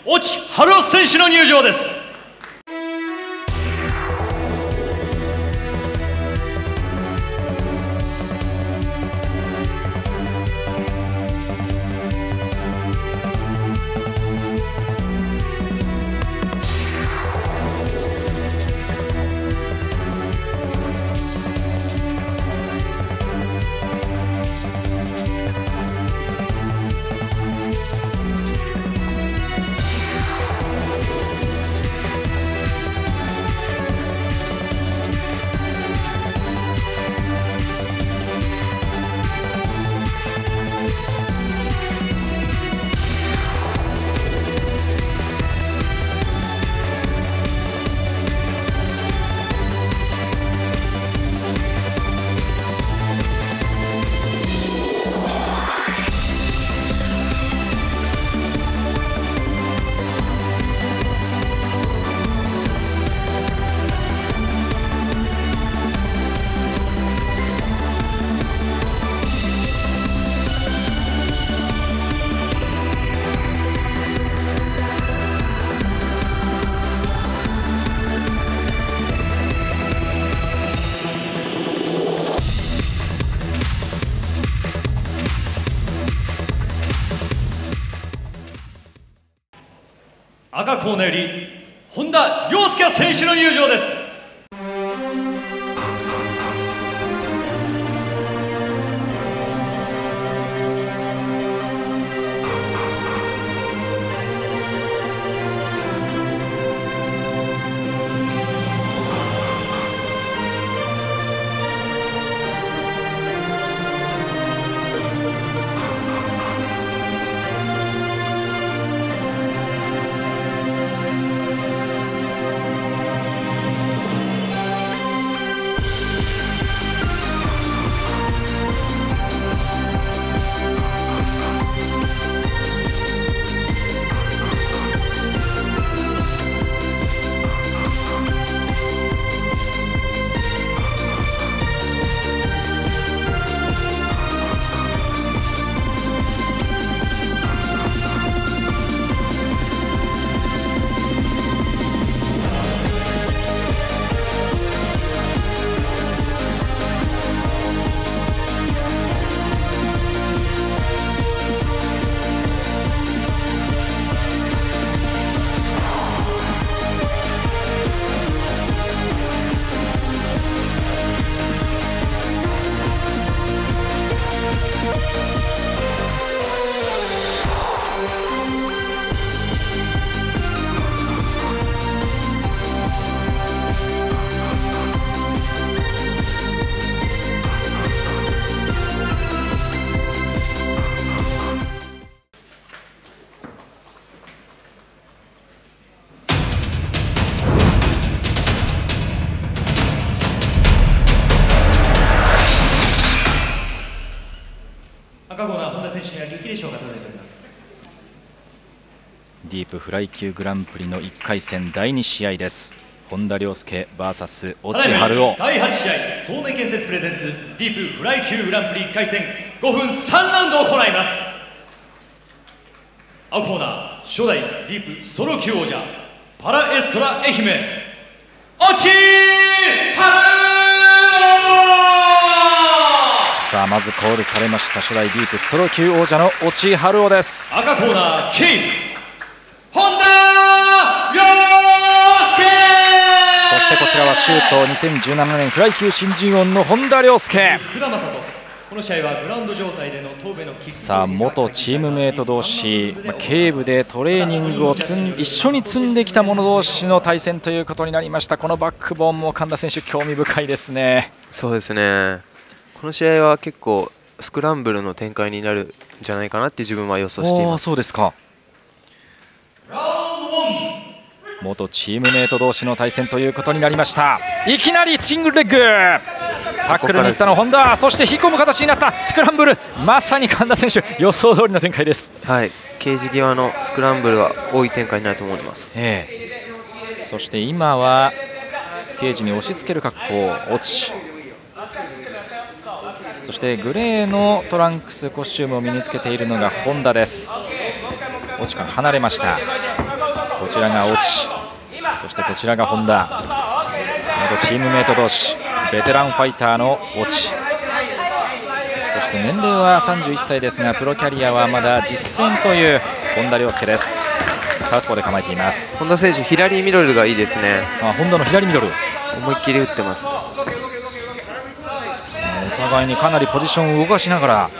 越智春雄選手の入場です。赤コーナーより本田亮介選手の入場です。赤コーナー本田選手には激励賞が届いております。 ディープフライ級グランプリの1回戦第2試合です。本田亮介 VS 越智春雄。 第8試合総明建設プレゼンツディープフライ級グランプリ1回戦5分3ラウンドを行います。青コーナー初代ディープストロー級王者パラエストラ愛媛越智春雄。 さあまずコールされました初代ディープストロー級王者の越智春雄です。 赤コーナーキング本田亮介。 そしてこちらはシュート2017年フライ級新人王の本田亮介。 福田正人。この試合はグラウンド状態での頭部のキック。 さあ元チームメート同士、警部でトレーニングを一緒に積んできた者同士の対戦ということになりました。このバックボーンも神田選手興味深いですね。 そうですね。この試合は結構スクランブルの展開になるんじゃないかなって自分は予想しています。 そうですか。元チームメート同士の対戦ということになりました。いきなりシングルレッグタックルに行ったの本田、そして引っ込む形になったスクランブル。まさに神田選手予想通りの展開です。 はい、ケージ際のスクランブルは多い展開になると思います。 そして今はケージに押し付ける格好落ち、そしてグレーのトランクスコスチュームを身につけているのが本田です。 落ちから離れました。こちらが落ち、そしてこちらが本田、元チームメート同士、ベテランファイターの落ち、そして年齢は31歳ですがプロキャリアはまだ実戦という本田亮介です。サウスポーで構えています。 本田選手、左ミドルがいいですね。 本田の左ミドル、 思いっきり打ってます。 お互いにかなりポジションを動かしながら、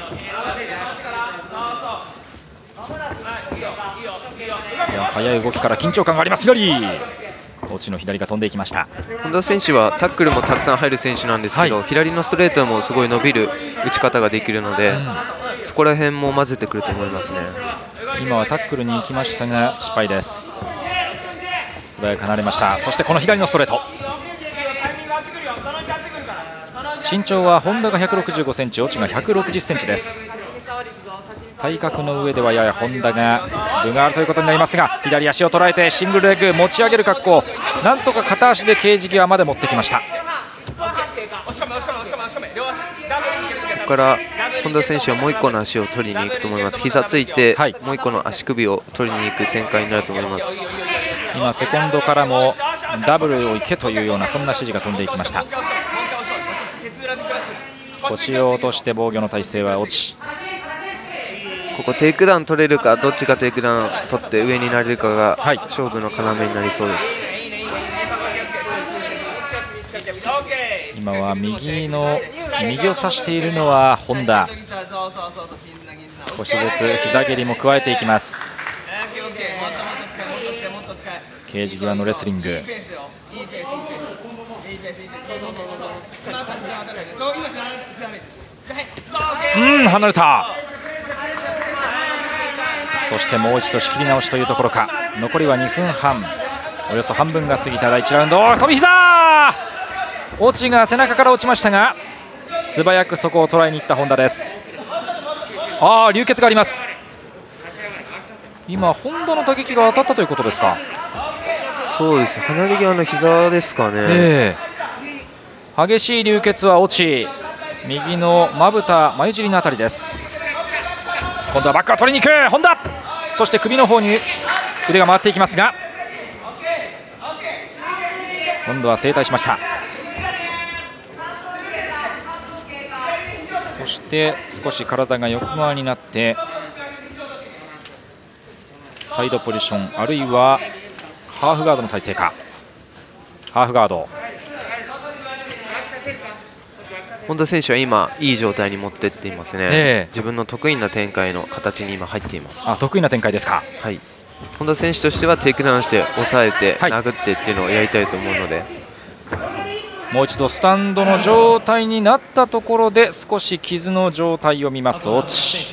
速い動きから緊張感があります。左落ちの左が飛んでいきました。 本田選手はタックルもたくさん入る選手なんですけど、左のストレートもすごい伸びる打ち方ができるので、そこら辺も混ぜてくると思いますね。 今はタックルに行きましたが失敗です。素早く離れました。そしてこの左のストレート、身長は本田が165センチ、落ちが160センチです。体格の上ではやや本田が分があるということになりますが、左足を捉えてシングルレッグ持ち上げる格好、なんとか片足でケージ際まで持ってきました。 ここから本田選手はもう1個の足を取りに行くと思います。膝ついて、もう1個の足首を取りに行く展開になると思います。 今セコンドからもダブルをいけというようなそんな指示が飛んでいきました。腰を落として防御の体勢は落ち、 ここテイクダウン取れるか、どっちがテイクダウン取って上になれるかが勝負の要になりそうです。 今は右を指しているのは本田、少しずつ膝蹴りも加えていきます。ケージ際のレスリング、離れた。そしてもう一度仕切り直しというところか。残りは2分半、およそ半分が過ぎた第1ラウンド。飛び膝、落ちが背中から落ちましたが素早くそこを捉えにいった本田です。流血があります。今本田の打撃が当たったということですか。 そうです、離れ際の膝ですかね。 激しい流血は落ち、右のまぶた眉尻のあたりです。今度はバックを取りに行く本田、そして首の方に腕が回っていきますが今度は正対しました。そして少し体が横側になってサイドポジション、あるいはハーフガードの体勢か。ハーフガード、 本田選手は今いい状態に持っていっていますね。自分の得意な展開の形に今入っています。 得意な展開ですか。 はい、本田選手としてはテイクダウンして抑えて殴ってっていうのをやりたいと思うので、 もう一度スタンドの状態になったところで少し傷の状態を見ます。落ち、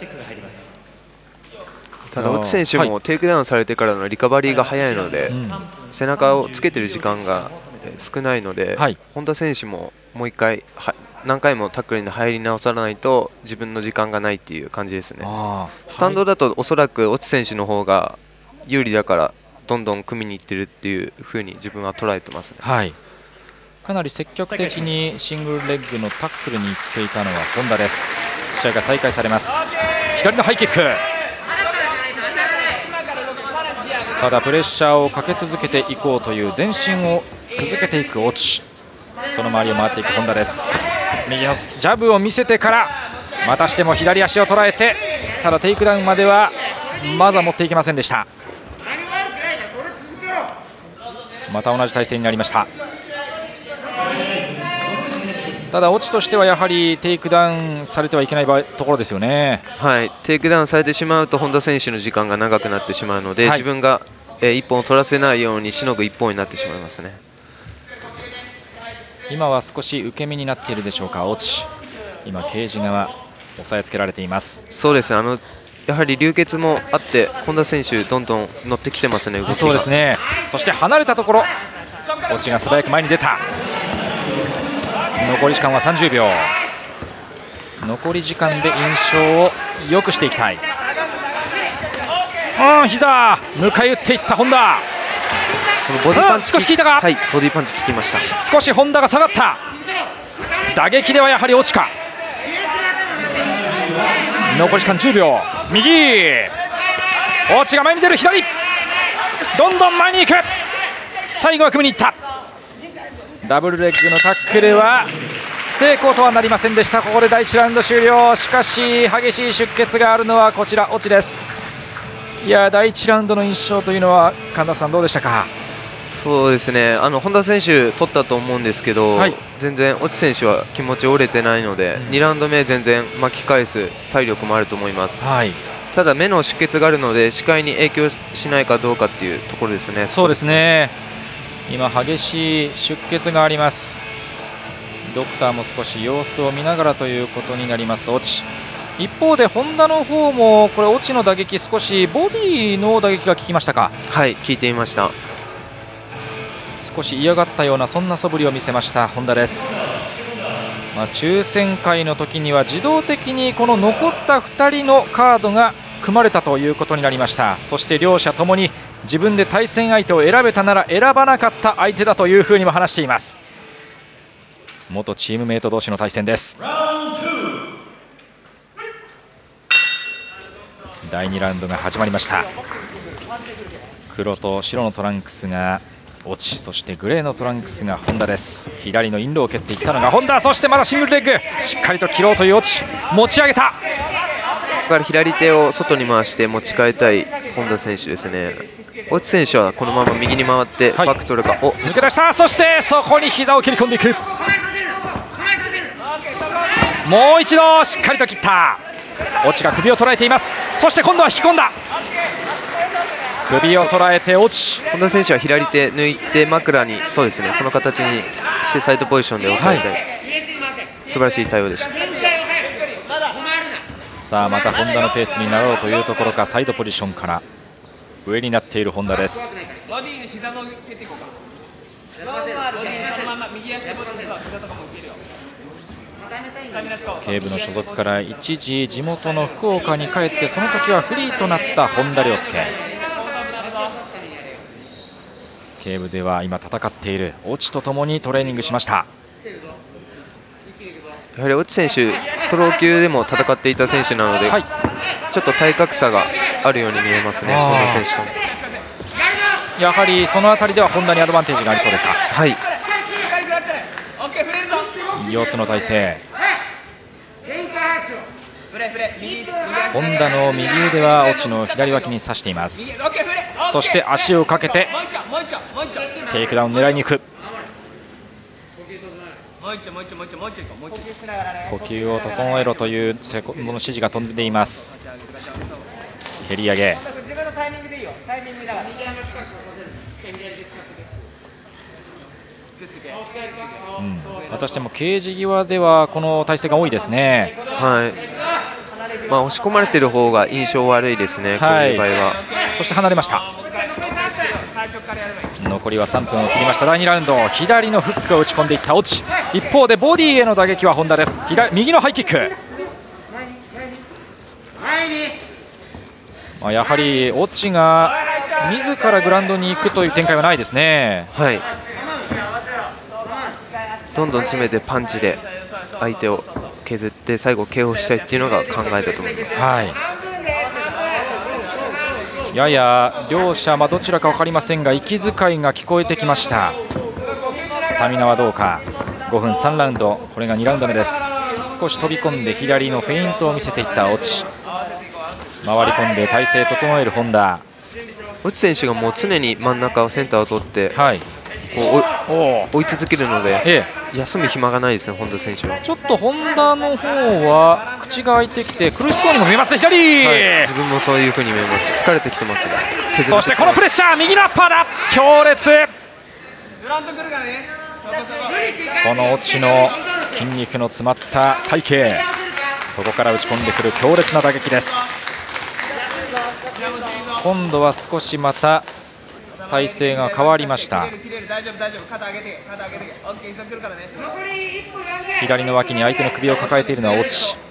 ただ落ち選手もテイクダウンされてからのリカバリーが早いので、背中をつけてる時間が少ないので、本田選手ももう1回何回もタックルに入り直さないと自分の時間がないっていう感じですね。スタンドだとおそらく落ち選手の方が有利だからどんどん組みにいってるっていう風に自分は捉えてますね。 かなり積極的にシングルレッグのタックルに行っていたのは本田です。試合が再開されます。左のハイキック、ただプレッシャーをかけ続けていこうという前進を続けていく落ち、その周りを回っていく本田です。右のジャブを見せてからまたしても左足を捉えて、ただテイクダウンまではまずは持っていけませんでした。また同じ体勢になりました。ただ落ちとしてはやはりテイクダウンされてはいけないところですよね。 テイクダウンされてしまうと本田選手の時間が長くなってしまうので、自分が1本を取らせないようにしのぐ1本になってしまいますね。 今は少し受け身になっているでしょうか。落ち、今ケージ側押さえつけられています。 そうですね、やはり流血もあって本田選手どんどん乗ってきてますね、動きが。 そうですね。そして離れたところ落ちが素早く前に出た。残り時間は30秒。残り時間で印象を良くしていきたい。膝迎え撃っていった本田。 ボディパンチ少し効いたか。 ボディパンチ効きました。 少し本田が下がった。打撃ではやはり落ちか。残り時間10秒。右大地が前に出る。左どんどん前に行く。最後は組みにいった。ダブルレッグのタックルは成功とはなりませんでした。ここで第1ラウンド終了。しかし激しい出血があるのはこちら越智です。いや、第1ラウンドの印象というのは神田さんどうでしたか？ そうですね、本田選手取ったと思うんですけど、はい、全然越智選手は気持ち折れてないので、2ラウンド目全然巻き返す体力もあると思います、はい、ただ目の出血があるので視界に影響しないかどうかっていうところですね。 そうですね、今激しい出血があります。ドクターも少し様子を見ながらということになります越智。一方で本田の方もこれ越智の打撃、少しボディの打撃が効きましたか？ はい、効いていました。 少し嫌がったようなそんな素振りを見せました本田です。抽選会の時には自動的にこの残った2人のカードが組まれたということになりました。そして両者ともに自分で対戦相手を選べたなら選ばなかった相手だというふうにも話しています。元チームメイト同士の対戦です。第2ラウンドが始まりました。黒と白のトランクスが越智、そしてグレーのトランクスが本田です。左のインローを蹴っていったのが本田、そしてまだシングルレッグ、しっかりと切ろうという越智、持ち上げた。 左手を外に回して持ち替えたい本田選手ですね。越智選手はこのまま右に回ってバック取るか、お抜け出した。そしてそこに膝を切り込んでいく。もう一度しっかりと切った。越智が首を捉えています。そして今度は引き込んだ。首を捉えて越智。 本田選手は左手抜いて枕に、そうですね、この形にしてサイドポジションで抑えたい、はい、素晴らしい対応でした。 さあまた本田のペースになろうというところか、サイドポジションから上になっている本田です。警部の所属から一時地元の福岡に帰って、その時はフリーとなった本田亮介。警部では今戦っている越智とともにトレーニングしました。 やはり越智選手ストロー級でも戦っていた選手なので、はい、ちょっと体格差があるように見えますね、本田選手とも。 やはりその辺りでは本田にアドバンテージがありそうですか？ はい、 4つの体勢。本田の右腕は越智の左脇に刺しています。そして足をかけてテイクダウン狙いに行く。呼吸を整えろというセコンドの指示が飛んでいます。蹴り上げ、またしてもケージ際ではこの体勢が多いですね。 はい、押し込まれている方が印象悪いですね、はい、こういう場合は。 そして離れました。残りは3分を切りました。第2ラウンド、左のフックを打ち込んでいった越智。一方でボディへの打撃は本田です。右のハイキック。やはり越智が自らグラウンドに行くという展開はないですね。 はい、どんどん詰めてパンチで相手を削って最後 KO したいっていうのが考えたと思います。 はい、やや両者、どちらか分かりませんが息遣いが聞こえてきました。スタミナはどうか。5分3ラウンド、これが2ラウンド目です。少し飛び込んで左のフェイントを見せていった越智。回り込んで体勢整える本田。 越智選手がもう常に真ん中をセンターを取って、はい、追い続けるので、休む暇がないですね、本田選手は。 ちょっと本田の方は口が開いてきて苦しそうにも見えますね。左、 はい、自分もそういうふうに見えます。疲れてきてますが、 そしてこのプレッシャー、右のアッパーだ、強烈。この越智の筋肉の詰まった体型、そこから打ち込んでくる強烈な打撃です。今度は少しまた体勢が変わりました。左の脇に相手の首を抱えているのは越智。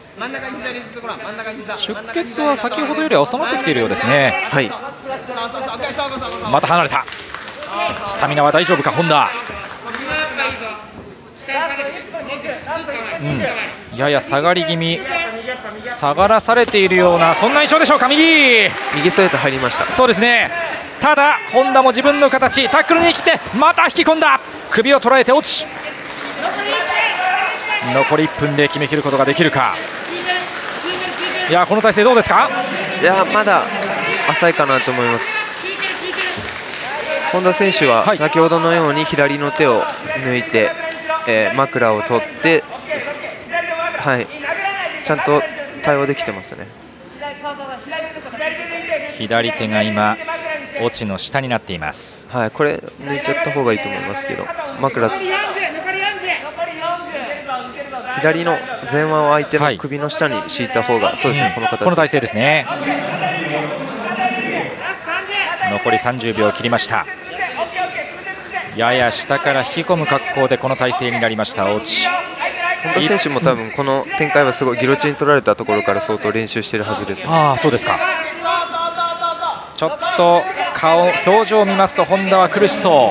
出血は先ほどよりは収まってきているようですね。 はい、 また離れた。スタミナは大丈夫か本田。やや下がり気味。 下がらされているようなそんな印象でしょうか。右ストレート入りました。 そうですね。ただ本田も自分の形、タックルに来てまた引き込んだ、首を捉えて落ち、残り1分で決めきることができるか。いやこの体勢どうですか。 いやまだ浅いかなと思います。本田選手は先ほどのように左の手を抜いて、枕を取って、ちゃんと対応できてますね。 左手が今落ちの下になっています。 これ抜いちゃった方がいいと思いますけど、枕左の前腕を相手の首の下に敷いた方が、そうですね、この体勢ですね。残り30秒切りました。やや下から引き込む格好でこの体勢になりました大地。 本田選手も多分この展開はすごいギロチン取られたところから相当練習しているはずです。 そうですか。ちょっと表情を見ますと本田は苦しそう。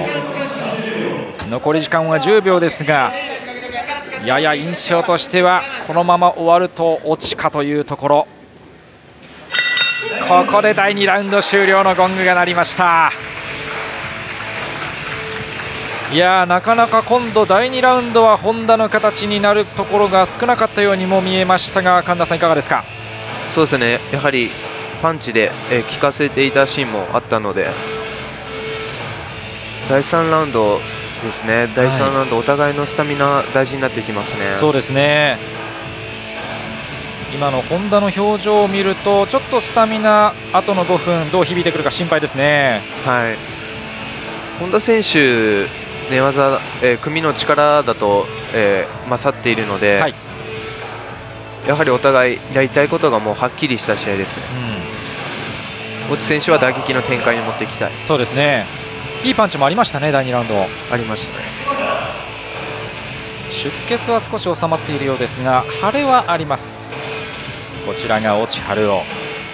残り時間は10秒ですが、やや印象としてはこのまま終わると落ちかというところ。ここで第2ラウンド終了のゴングが鳴りました。いやなかなか今度第2ラウンドは本田の形になるところが少なかったようにも見えましたが、神田さんいかがですか。 そうですね、やはりパンチで効かせていたシーンもあったので、第3ラウンドですね。第3ラウンドお互いのスタミナ大事になってきますね。 そうですね。今の本田の表情を見るとちょっとスタミナ後の5分どう響いてくるか心配ですね。 本田選手寝技、組の力だと、勝っているので、やはりお互いやりたいことがもうはっきりした試合ですね。越智選手は打撃の展開に持っていきたい。 そうですね。いいパンチもありましたね。第2ラウンドありましたね。 出血は少し収まっているようですが腫れはあります。こちらが越智晴雄、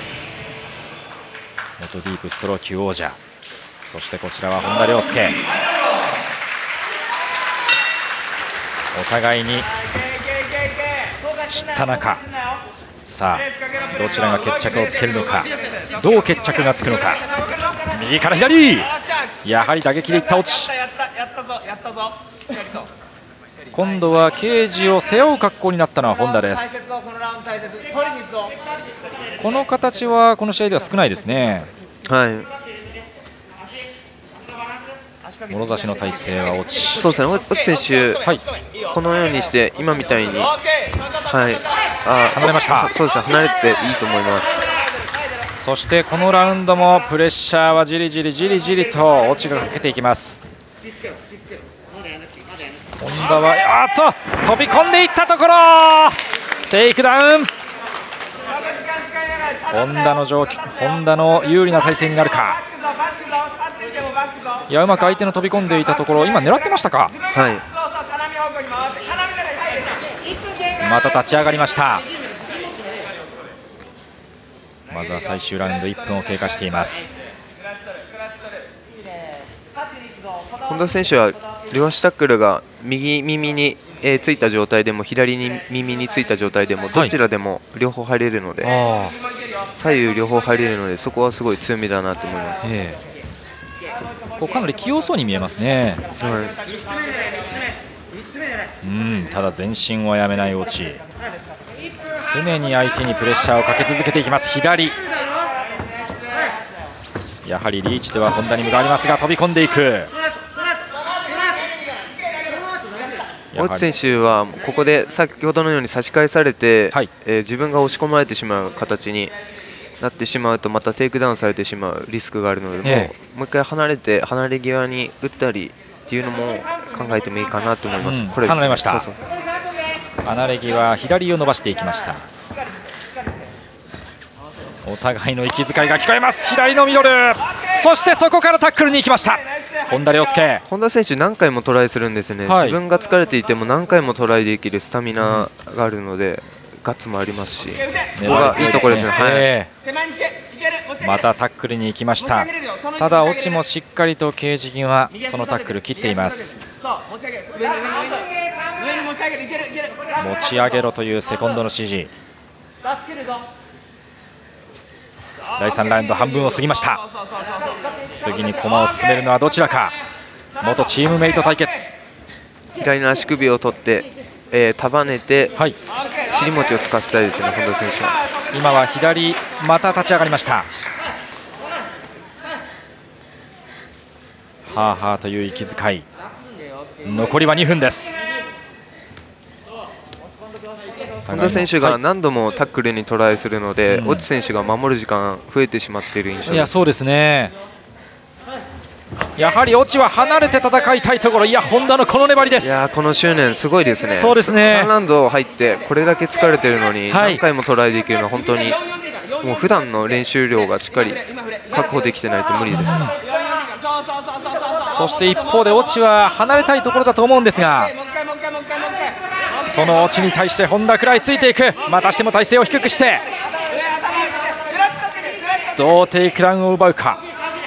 元ディープストロー級王者。そしてこちらは本田亮介。お互いに知った中、さあどちらが決着をつけるのか、どう決着がつくのか。右から左、やはり打撃でいった落ち。今度はケージを背負う格好になったのは本田です。この形はこの試合では少ないですね。もろ差しの体勢は落ち。 そうですね、越智選手、このようにして今みたいに、 離れました。 そうですね、離れていいと思います。 そしてこのラウンドもプレッシャーはじりじりと落ちがかけていきます。本田は飛び込んでいったところテイクダウン。本田の有利な体勢になるか。いやうまく相手の飛び込んでいたところ今狙ってましたか。また立ち上がりました。まずは最終ラウンド1分を経過しています。 本田選手は両足タックルが右耳についた状態でも左に耳についた状態でもどちらでも両方入れるので、左右両方入れるのでそこはすごい強みだなと思います。 こうかなり器用そうに見えますね。ただ前進はやめない落ち。常に相手にプレッシャーをかけ続けていきます。左やはりリーチでは本田に無駄ありますが飛び込んでいく。 越智選手はここで先ほどのように差し返されて、自分が押し込まれてしまう形になってしまうとまたテイクダウンされてしまうリスクがあるので、もう一回離れて離れ際に打ったりっていうのも考えてもいいかなと思います。これ離れました。離れ際左を伸ばしていきました。お互いの息遣いが聞こえます。左のミドル、そしてそこからタックルに行きました本田亮介。 本田選手何回もトライするんですね。自分が疲れていても何回もトライできるスタミナがあるので、ガッツもありますし、そこがいいところですね。 またタックルに行きました。ただ落ちもしっかりとケージ際そのタックル切っています。持ち上げろというセコンドの指示。 第3ラウンド半分を過ぎました。次に駒を進めるのはどちらか。元チームメイト対決。 左の足首を取って、束ねて、はい、尻餅をつかせたいですね、本田選手は。 今は左、また立ち上がりました。はあはあという息遣い。残りは2分です。 本田選手が何度もタックルにトライするので、越智選手が守る時間増えてしまっている印象です。 いや、そうですね。やはり越智は離れて戦いたいところ。いや、本田のこの粘りです。 いや、この執念すごいですね。 そうですね。 3ラウンド入ってこれだけ疲れてるのに何回もトライできるのは本当にもう普段の練習量がしっかり確保できてないと無理です。 そして一方で越智は離れたいところだと思うんですが、その越智に対して本田くらいついていく。またしても体勢を低くしてどうテイクダウンを奪うか。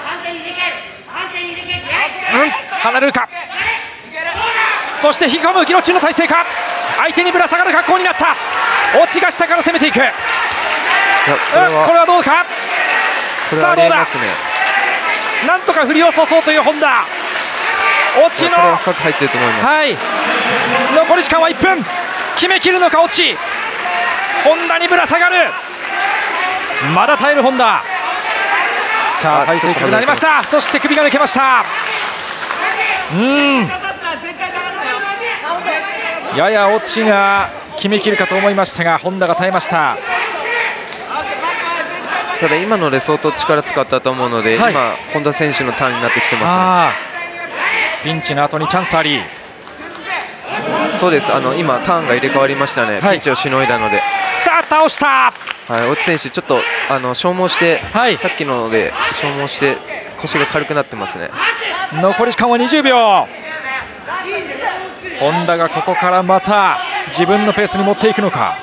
離れるか。そして引き込むギロチンの体勢か。相手にぶら下がる格好になった。越智が下から攻めていく。これはどうか。さあどうだ。なんとか振り落とそうという本田。越智の深く入っていると思います。 はい、残り時間は1分。決めきるのか越智。本田にぶら下がる。まだ耐える本田。さあ体勢低くなりました。そして首が抜けました。やや越智が決めきるかと思いましたが本田が耐えました。 ただ今ので相当力使ったと思うので、はい、今本田選手のターンになってきてますね。 ピンチの後にチャンスあり。 そうです。今ターンが入れ替わりましたね、はい、ピンチをしのいだので。 さあ倒した。 はい、越智選手ちょっと消耗して、はい、さっきので消耗して腰が軽くなってますね。 残り時間は20秒。本田がここからまた自分のペースに持っていくのか。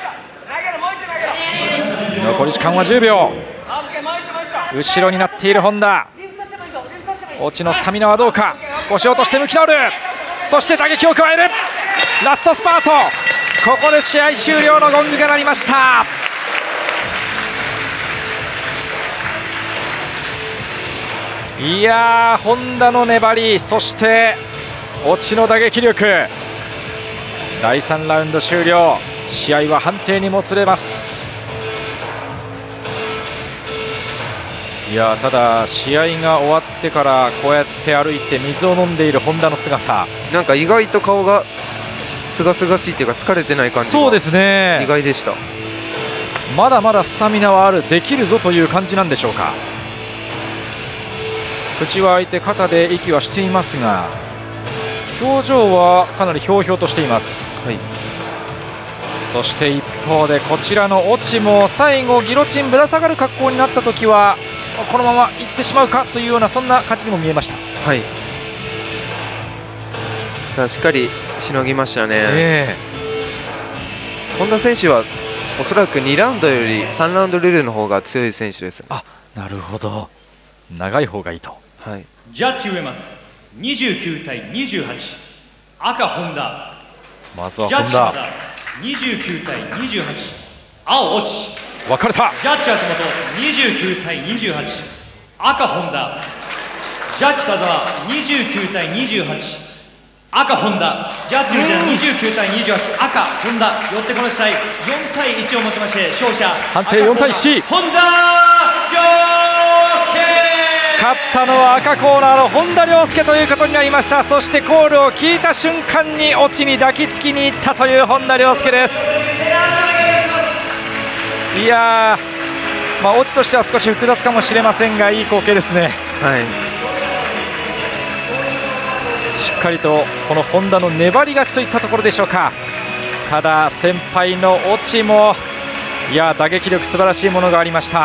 残り時間は10秒。後ろになっている本田。越智のスタミナはどうか。腰を落として向き直る。そして打撃を加える。ラストスパート。ここで試合終了のゴングが鳴りました。いやー、本田の粘り、そして越智の打撃力。第3ラウンド終了。試合は判定にもつれます。いやただ試合が終わってからこうやって歩いて水を飲んでいる本田の姿、 なんか意外と顔がすがすがしいというか疲れてない感じが。 そうですね、 意外でした。 まだまだスタミナはある、できるぞという感じなんでしょうか。口は開いて肩で息はしていますが表情はかなりひょうひょうとしています、はい、そして一方でこちらの越智も最後ギロチンぶら下がる格好になった時はこのままいってしまうかというようなそんな感じにも見えました。 はい、ただしっかりしのぎましたね、本田選手はおそらく2ラウンドより3ラウンドルールの方が強い選手です。 あ、なるほど、長い方がいいと。 はい、 ジャッジ上松29対28、赤本田。 まずは本田。 29対28、青越智。 分かれた。 ジャッジ秋元29対28、赤本田。ジャッジ田澤29対28、赤本田。ジャッジ内田29対28、赤本田。よってこの試合4対1をもちまして勝者判定4対1、 本田亮介。 勝ったのは赤コーナーの本田亮介ということになりました。そしてコールを聞いた瞬間に越智に抱きつきに行ったという本田亮介です。いやー、越智としては少し複雑かもしれませんがいい光景ですね。 はい、 しっかりとこの本田の粘り勝ちといったところでしょうか。ただ先輩の越智もいや打撃力素晴らしいものがありました。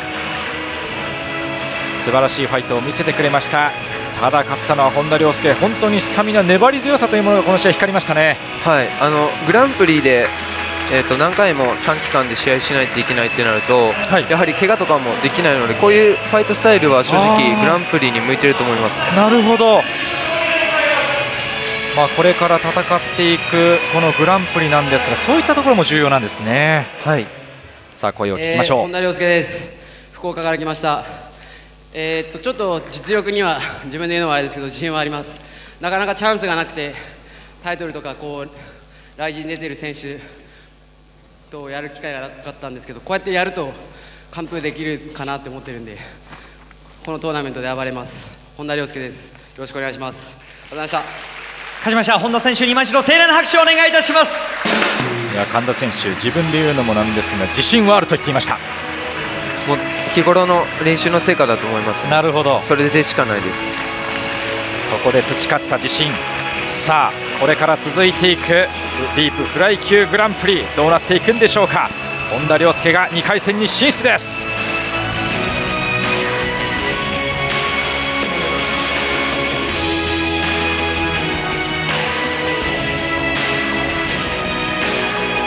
素晴らしいファイトを見せてくれました。ただ勝ったのは本田亮介、本当にスタミナ、粘り強さというものがこの試合光りましたね。 はい、グランプリで、何回も短期間で試合しないといけないってなると、はい、やはり怪我とかもできないのでこういうファイトスタイルは正直グランプリに向いていると思います。 なるほど、これから戦っていくこのグランプリなんですがそういったところも重要なんですね。 はい、 さあ声を聞きましょう。 本田亮介です。福岡から来ました。ちょっと実力には自分で言うのはあれですけど自信はあります。なかなかチャンスがなくてタイトルとかライジン出てる選手とやる機会がなかったんですけど、こうやってやると完封できるかなって思ってるんで、このトーナメントで暴れます。本田亮介です。よろしくお願いします。ありがとうございました。 勝ちました本田選手に今一度盛大な拍手をお願いいたします。 いや神田選手、自分で言うのもなんですが自信はあると言っていました。 もう日頃の練習の成果だと思います、ね、 なるほど、 それでしかないです。 そこで培った自信。さあこれから続いていくディープフライ級グランプリどうなっていくんでしょうか。本田亮介が2回戦に進出です。